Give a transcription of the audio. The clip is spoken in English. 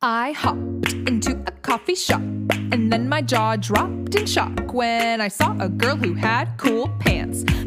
I hopped into a coffee shop, and then my jaw dropped in shock when I saw a girl who had cool pants.